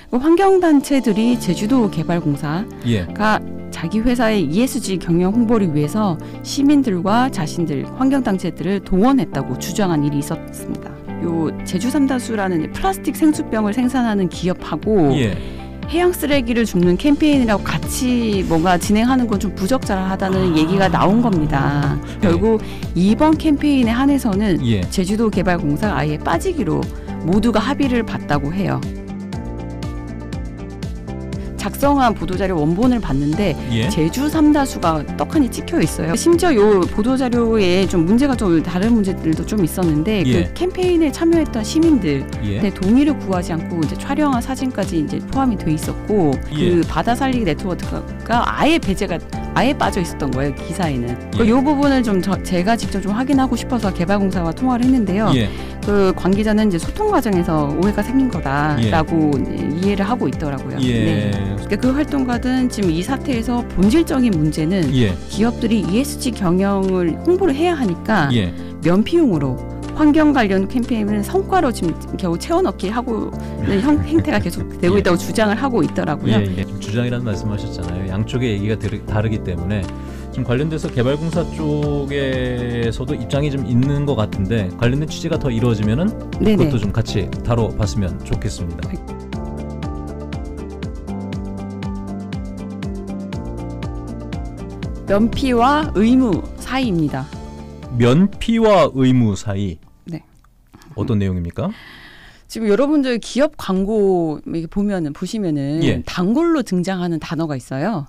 환경단체들이 제주도개발공사가 예. 자기 회사의 ESG 경영 홍보를 위해서 시민들과 자신들, 환경단체들을 동원했다고 주장한 일이 있었습니다. 요 제주 삼다수라는 플라스틱 생수병을 생산하는 기업하고 예. 해양 쓰레기를 줍는 캠페인이라고 같이 뭔가 진행하는 건 좀 부적절하다는 얘기가 나온 겁니다. 결국 이번 캠페인에 한해서는 예. 제주도개발공사가 아예 빠지기로 모두가 합의를 봤다고 해요. 작성한 보도자료 원본을 봤는데 예. 제주 삼다수가 떡하니 찍혀 있어요. 심지어 요 보도자료에 좀 문제가 좀 다른 문제들도 좀 있었는데 예. 그 캠페인에 참여했던 시민들 예. 동의를 구하지 않고 이제 촬영한 사진까지 이제 포함이 돼 있었고 예. 그 바다 살리기 네트워크가 아예 배제가 아예 빠져 있었던 거예요, 기사에는. 예. 이 부분을 좀 제가 직접 좀 확인하고 싶어서 개발공사와 통화를 했는데요. 예. 그 관계자는 이제 소통 과정에서 오해가 생긴 거다라고 이해를 하고 있더라고요. 예. 네. 그러니까 그 활동가든 지금 이 사태에서 본질적인 문제는 예. 기업들이 ESG 경영을 홍보를 해야 하니까 예. 면피용으로 환경 관련 캠페인을 성과로 지금 겨우 채워넣기 하고 있는 행태가 계속 되고 있다고 주장을 하고 있더라고요. 예. 예. 주장이라는 말씀하셨잖아요. 양쪽의 얘기가 다르기 때문에 지금 관련돼서 개발공사 쪽에서도 입장이 좀 있는 것 같은데 관련된 취재가 더 이루어지면은 네네. 그것도 좀 같이 다뤄봤으면 좋겠습니다. 면피와 의무 사이입니다. 면피와 의무 사이. 네. 어떤 내용입니까? 지금 여러분들 기업 광고 보시면은 예. 단골로 등장하는 단어가 있어요.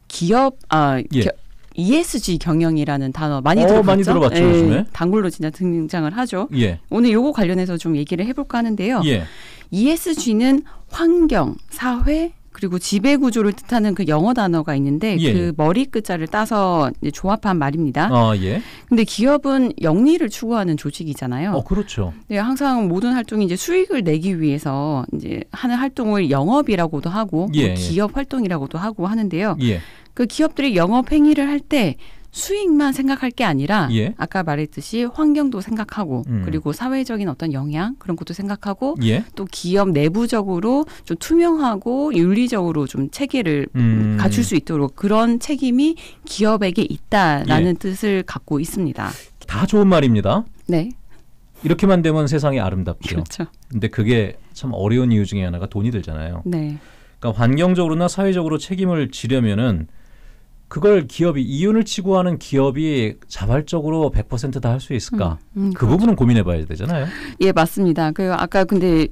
예. ESG 경영이라는 단어 많이 들어봤죠? 많이 들어봤죠, 요즘에. 단골로 진짜 등장을 하죠. 예. 오늘 요거 관련해서 좀 얘기를 해볼까 하는데요. 예. ESG는 환경, 사회, 그리고 지배구조를 뜻하는 그 영어 단어가 있는데 예. 그 머리 끝자를 따서 이제 조합한 말입니다. 예. 근데 기업은 영리를 추구하는 조직이잖아요. 그렇죠. 네, 항상 모든 활동이 이제 수익을 내기 위해서 이제 하는 활동을 영업이라고도 하고 예. 기업 활동이라고도 하고 하는데요. 예. 그 기업들이 영업 행위를 할 때 수익만 생각할 게 아니라 예. 아까 말했듯이 환경도 생각하고 그리고 사회적인 어떤 영향 그런 것도 생각하고 예. 또 기업 내부적으로 좀 투명하고 윤리적으로 좀 체계를 갖출 수 있도록 그런 책임이 기업에게 있다라는 뜻을 갖고 있습니다. 다 좋은 말입니다. 네. 이렇게만 되면 세상이 아름답죠. 그렇죠. 근데 그게 참 어려운 이유 중에 하나가 돈이 들잖아요. 네. 그러니까 환경적으로나 사회적으로 책임을 지려면은 그걸 기업이 이윤을 추구하는 기업이 자발적으로 100% 다 할 수 있을까? 그 그렇죠. 부분은 고민해봐야 되잖아요. 예, 맞습니다. 그 아까 근데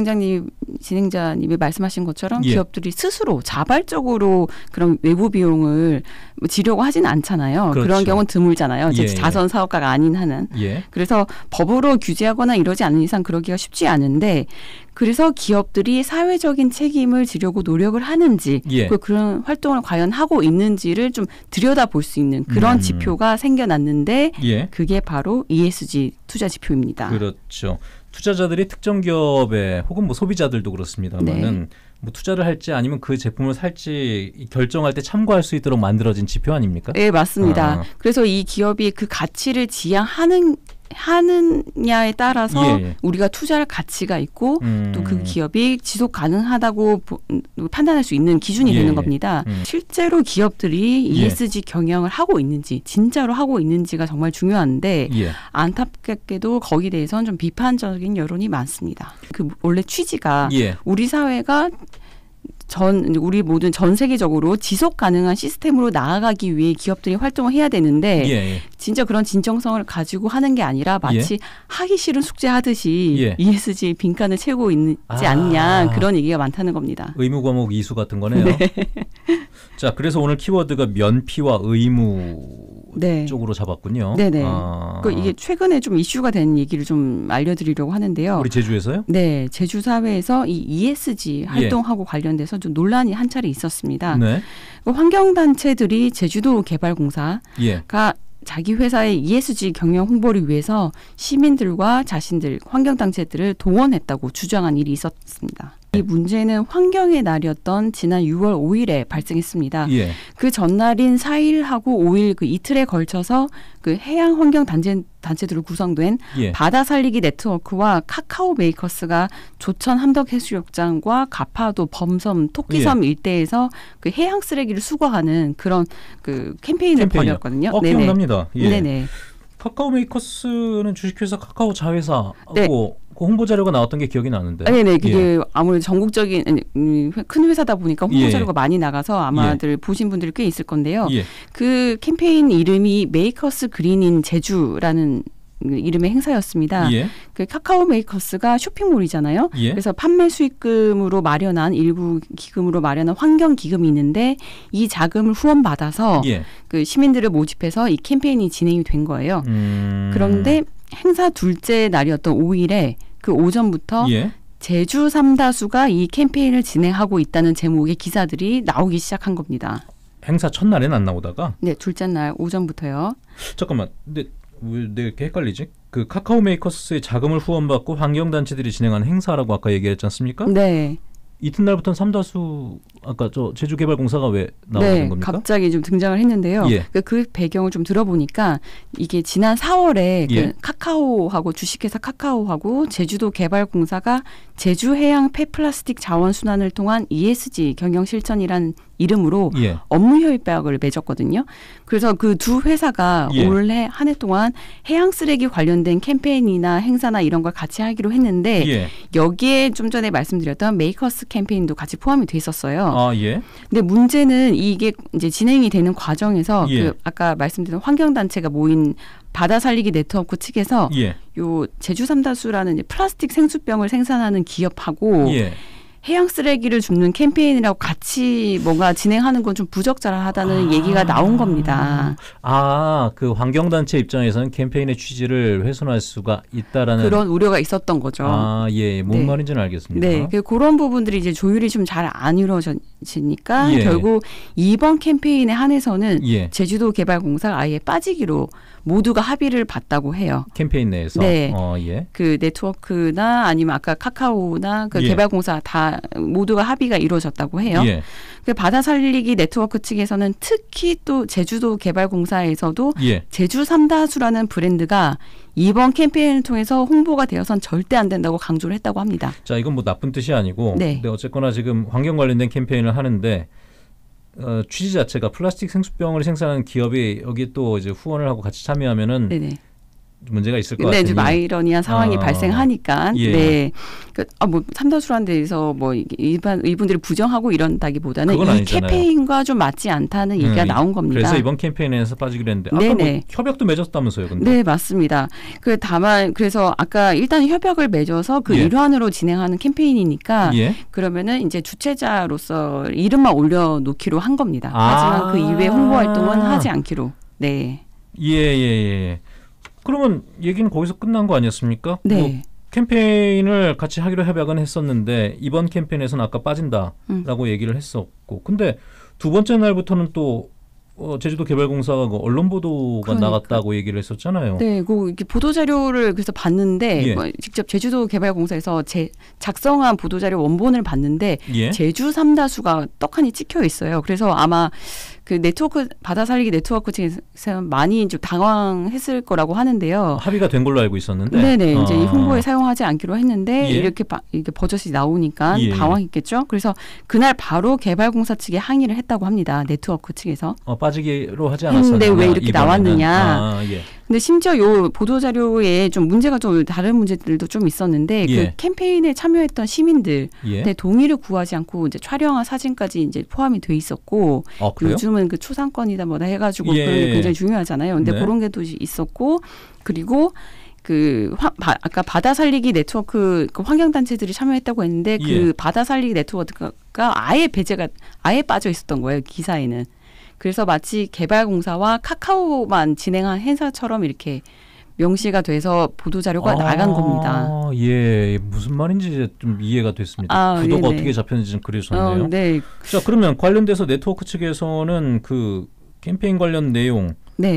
진행자님이 말씀하신 것처럼 예. 기업들이 스스로 자발적으로 그런 외부 비용을 지려고 하지는 않잖아요. 그렇죠. 그런 경우는 드물잖아요. 예. 자선 사업가가 아닌 한은. 예. 그래서 법으로 규제하거나 이러지 않는 이상 그러기가 쉽지 않은데 그래서 기업들이 사회적인 책임을 지려고 노력을 하는지 예. 그런 활동을 과연 하고 있는지를 좀 들여다볼 수 있는 그런 지표가 생겨났는데 예. 그게 바로 ESG 투자 지표입니다. 그렇죠. 투자자들이 특정 기업에 혹은 뭐 소비자들도 그렇습니다만은 네. 뭐 투자를 할지 아니면 그 제품을 살지 결정할 때 참고할 수 있도록 만들어진 지표 아닙니까? 네, 맞습니다. 그래서 이 기업이 그 가치를 지향하느냐에 따라서 우리가 투자할 가치가 있고 또 그 기업이 지속 가능하다고 판단할 수 있는 기준이 되는 겁니다. 실제로 기업들이 ESG 경영을 하고 있는지 진짜로 하고 있는지가 정말 중요한데 안타깝게도 거기에 대해서는 좀 비판적인 여론이 많습니다. 그 원래 취지가 우리 사회가 우리 모든 전 세계적으로 지속 가능한 시스템으로 나아가기 위해 기업들이 활동을 해야 되는데 진짜 그런 진정성을 가지고 하는 게 아니라 마치 하기 싫은 숙제 하듯이 ESG 빈칸을 채우고 있지 않냐 그런 얘기가 많다는 겁니다. 의무 과목 이수 같은 거네요. 네. 자, 그래서 오늘 키워드가 면피와 의무 쪽으로 잡았군요. 네네. 이게 최근에 좀 이슈가 된 얘기를 좀 알려드리려고 하는데요. 우리 제주에서요? 네, 제주 사회에서 이 ESG 활동하고 관련돼서 좀 논란이 한 차례 있었습니다. 네. 환경단체들이 제주도개발공사가 자기 회사의 ESG 경영 홍보를 위해서 시민들과 자신들, 환경단체들을 동원했다고 주장한 일이 있었습니다. 이 문제는 환경의 날이었던 지난 6월 5일에 발생했습니다. 예. 그 전날인 4일하고 5일 그 이틀에 걸쳐서 그 해양 환경 단체들로 구성된 예. 바다 살리기 네트워크와 카카오 메이커스가 조천 함덕해수욕장과 가파도, 범섬, 토끼섬 일대에서 그 해양 쓰레기를 수거하는 그런 그 캠페인을 벌였거든요. 기억납니다. 예. 네네. 카카오 메이커스는 주식회사 카카오 자회사고 네. 그 홍보 자료가 나왔던 게 기억이 나는데. 네네. 그게 아무래도 전국적인 큰 회사다 보니까 홍보 자료가 많이 나가서 아마들 보신 분들이 꽤 있을 건데요. 그 캠페인 이름이 메이커스 그린인 제주라는 이름의 행사였습니다. 그 카카오 메이커스가 쇼핑몰이잖아요. 그래서 판매 수익금으로 마련한 일부 기금으로 마련한 환경 기금이 있는데 이 자금을 후원받아서 그 시민들을 모집해서 이 캠페인이 진행이 된 거예요. 그런데 행사 둘째 날이었던 5일에 그 오전부터 제주 삼다수가 이 캠페인을 진행하고 있다는 제목의 기사들이 나오기 시작한 겁니다. 행사 첫날엔 안 나오다가? 네, 둘째 날 오전부터요. 잠깐만, 근데 왜 내가 이렇게 헷갈리지? 그 카카오 메이커스의 자금을 후원받고 환경단체들이 진행하는 행사라고 아까 얘기했지 않습니까? 네. 이튿날부터는 삼다수 아까 저 제주개발공사가 왜 나오는 겁니까? 갑자기 좀 등장을 했는데요. 그 배경을 좀 들어보니까 이게 지난 4월에 그 카카오하고 주식회사 카카오하고 제주도 개발공사가 제주해양 폐플라스틱 자원 순환을 통한 ESG 경영 실천이라는 이름으로 업무 협약을 맺었거든요. 그래서 그 두 회사가 올해 한 해 동안 해양 쓰레기 관련된 캠페인이나 행사나 이런 걸 같이 하기로 했는데 여기에 좀 전에 말씀드렸던 메이커스 캠페인도 같이 포함이 돼 있었어요. 근데 문제는 이게 이제 진행이 되는 과정에서 그 아까 말씀드린 환경단체가 모인 바다 살리기 네트워크 측에서 요 제주 삼다수라는 플라스틱 생수병을 생산하는 기업하고 해양 쓰레기를 줍는 캠페인이라고 같이 뭔가 진행하는 건 좀 부적절하다는 얘기가 나온 겁니다. 그 환경단체 입장에서는 캠페인의 취지를 훼손할 수가 있다라는 그런 우려가 있었던 거죠. 뭔 말인지는 알겠습니다. 네, 그런 부분들이 이제 조율이 좀 잘 안 이루어지니까 결국 이번 캠페인에 한해서는 제주도 개발공사가 아예 빠지기로 모두가 합의를 봤다고 해요. 캠페인 내에서. 그 네트워크나 아니면 아까 카카오나 그 개발공사 다 모두가 합의가 이루어졌다고 해요. 그 바다 살리기 네트워크 측에서는 특히 또 제주도 개발공사에서도 제주 삼다수라는 브랜드가 이번 캠페인을 통해서 홍보가 되어선 절대 안 된다고 강조를 했다고 합니다. 자, 이건 뭐 나쁜 뜻이 아니고 근데 어쨌거나 지금 환경 관련된 캠페인을 하는데 취지 자체가 플라스틱 생수병을 생산하는 기업이 여기 또 이제 후원을 하고 같이 참여하면은 문제가 있을 것 같으니. 좀 아이러니한 상황이 발생하니까. 뭐 삼다수란 데에서 뭐 이분들이 부정하고 이런다기보다는 이 캠페인과 좀 맞지 않다는 얘기가 나온 겁니다. 그래서 이번 캠페인에서 빠지기로 했는데 아까 뭐 협약도 맺었다면서요, 근데? 네, 맞습니다. 다만 그래서 아까 일단 협약을 맺어서 그 일환으로 진행하는 캠페인이니까 그러면은 이제 주최자로서 이름만 올려놓기로 한 겁니다. 하지만 그 이외 홍보 활동은 하지 않기로. 그러면 얘기는 거기서 끝난 거 아니었습니까? 뭐 캠페인을 같이 하기로 협약은 했었는데 이번 캠페인에서는 아까 빠진다라고 얘기를 했었고 근데 두 번째 날부터는 또 제주도 개발공사가 그 언론 보도가 나갔다고 얘기를 했었잖아요. 이렇게 보도 자료를 그래서 봤는데 직접 제주도 개발공사에서 작성한 보도 자료 원본을 봤는데 제주 삼다수가 떡하니 찍혀 있어요. 그래서 아마 그 네트워크 바다 살리기 네트워크 측에서 많이 좀 당황했을 거라고 하는데요. 합의가 된 걸로 알고 있었는데. 이제 이 홍보에 사용하지 않기로 했는데 이렇게 버젓이 나오니까 당황했겠죠. 그래서 그날 바로 개발공사 측에 항의를 했다고 합니다. 네트워크 측에서. 빠지기로 하지 않았었냐. 근데 왜 이렇게 나왔느냐. 근데 심지어 요 보도 자료에 좀 문제가 좀 다른 문제들도 좀 있었는데 그 캠페인에 참여했던 시민들 동의를 구하지 않고 이제 촬영한 사진까지 이제 포함이 돼 있었고 요즘은 그 초상권이다 뭐다 해가지고 그런 게 굉장히 중요하잖아요. 근데 그런 게 또 있었고 그리고 아까 바다 살리기 네트워크 그 환경단체들이 참여했다고 했는데 그 바다 살리기 네트워크가 아예 빠져 있었던 거예요, 기사에는. 그래서 마치 개발공사와 카카오만 진행한 행사처럼 이렇게 명시가 돼서 보도자료가 나간 겁니다. 무슨 말인지 좀 이해가 됐습니다. 구도가 어떻게 잡혔는지 좀 그려졌네요. 자, 그러면 관련돼서 네트워크 측에서는 그 캠페인 관련 내용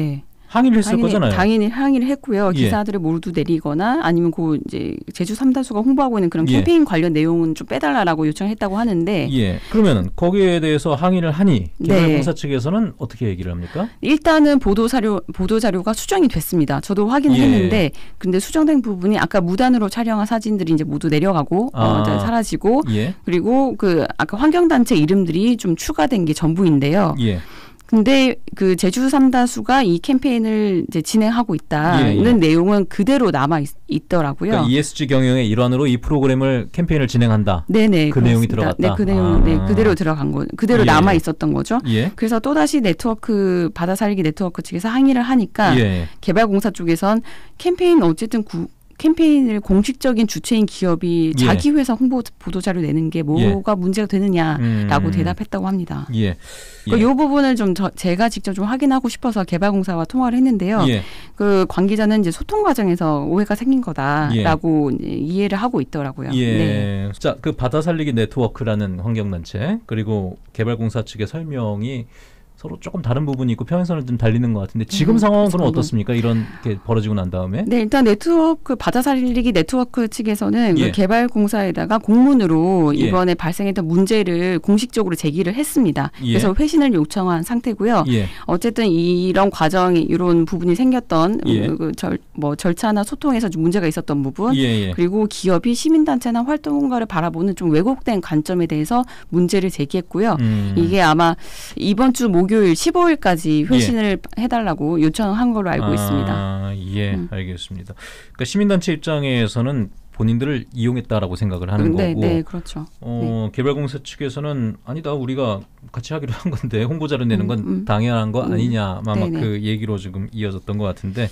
항의를 했을 거잖아요. 당연히 항의를 했고요. 기사들을 모두 내리거나 아니면 그 이제 제주 삼다수가 홍보하고 있는 그런 캠페인 관련 내용은 좀 빼달라라고 요청했다고 하는데. 그러면 거기에 대해서 항의를 하니 개발공사 측에서는 어떻게 얘기를 합니까? 일단은 보도 자료가 수정이 됐습니다. 저도 확인을 했는데, 근데 수정된 부분이 아까 무단으로 촬영한 사진들이 이제 모두 내려가고 사라지고, 그리고 그 아까 환경단체 이름들이 좀 추가된 게 전부인데요. 근데 그 제주 삼다수가 이 캠페인을 이제 진행하고 있다는 내용은 그대로 남아 있더라고요. 그러니까 ESG 경영의 일환으로 이 프로그램을 캠페인을 진행한다. 네네. 그 내용이 들어갔다. 네, 그 내용 그대로 들어간 거, 그대로 남아 있었던 거죠. 그래서 또 다시 바다 살리기 네트워크 측에서 항의를 하니까 개발공사 쪽에선 캠페인 어쨌든 캠페인을 공식적인 주체인 기업이 자기 회사 홍보 보도자료 내는 게 뭐가 문제가 되느냐라고 대답했다고 합니다. 이 부분을 좀 제가 직접 좀 확인하고 싶어서 개발공사와 통화를 했는데요. 그 관계자는 이제 소통 과정에서 오해가 생긴 거다라고 이해를 하고 있더라고요. 자, 그 바다 살리기 네트워크라는 환경단체 그리고 개발공사 측의 설명이 서로 조금 다른 부분이 있고 평행선을 좀 달리는 것 같은데 지금 상황은 그럼 어떻습니까? 이런 게 벌어지고 난 다음에? 네, 일단 바다 살리기 네트워크 측에서는 그 개발공사에다가 공문으로 이번에 발생했던 문제를 공식적으로 제기를 했습니다. 그래서 회신을 요청한 상태고요. 어쨌든 이런 과정이 이런 부분이 생겼던 절차나 소통에서 좀 문제가 있었던 부분, 그리고 기업이 시민단체나 활동가를 바라보는 좀 왜곡된 관점에 대해서 문제를 제기했고요. 이게 아마 이번 주 목요일 15일까지 회신을 해달라고 요청한 걸로 알고 있습니다. 알겠습니다. 그러니까 시민단체 입장에서는 본인들을 이용했다라고 생각을 하는 거고, 네, 그렇죠. 개발공사 측에서는 아니다, 우리가 같이 하기로 한 건데 홍보자료 내는 건 당연한 거 아니냐, 막 그 얘기로 지금 이어졌던 것 같은데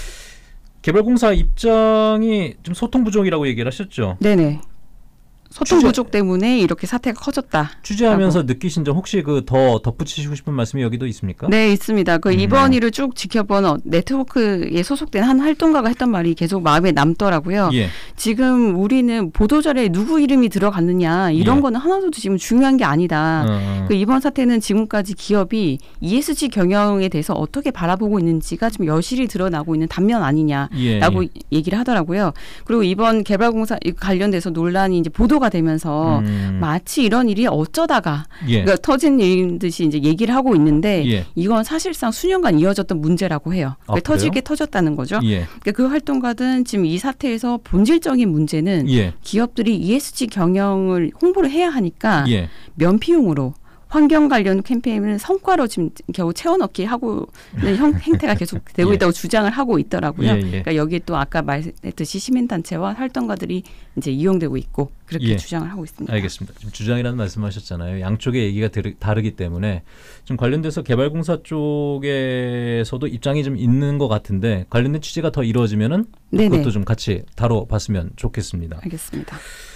개발공사 입장이 좀 소통 부족이라고 얘기를 하셨죠? 네네. 소통 부족 때문에 이렇게 사태가 커졌다. 취재하면서 느끼신 점 혹시 더 덧붙이시고 싶은 말씀이 여기도 있습니까? 네, 있습니다. 이번 일을 쭉 지켜본 네트워크에 소속된 한 활동가가 했던 말이 계속 마음에 남더라고요. 지금 우리는 보도자료에 누구 이름이 들어갔느냐 이런 거는 하나도 지금 중요한 게 아니다. 이번 사태는 지금까지 기업이 ESG 경영에 대해서 어떻게 바라보고 있는지가 좀 여실히 드러나고 있는 단면 아니냐라고 얘기를 하더라고요. 그리고 이번 개발공사 관련돼서 논란이 이제 보도가 되면서 마치 이런 일이 어쩌다가 그러니까 터진 일인 듯이 이제 얘기를 하고 있는데 이건 사실상 수년간 이어졌던 문제라고 해요. 터질 게 터졌다는 거죠. 그러니까 그 활동가든 지금 이 사태에서 본질적인 문제는 기업들이 ESG 경영을 홍보를 해야 하니까 면피용으로 환경 관련 캠페인을 성과로 지금 겨우 채워넣기 하고 행태가 계속 되고 있다고 주장을 하고 있더라고요. 그러니까 여기에 또 아까 말했듯이 시민단체와 활동가들이 이제 이용되고 있고 그렇게 주장을 하고 있습니다. 알겠습니다. 지금 주장이라는 말씀하셨잖아요. 양쪽의 얘기가 다르기 때문에 좀 관련돼서 개발공사 쪽에서도 입장이 좀 있는 것 같은데 관련된 취재가 더 이루어지면은 그것도 좀 같이 다뤄봤으면 좋겠습니다. 알겠습니다.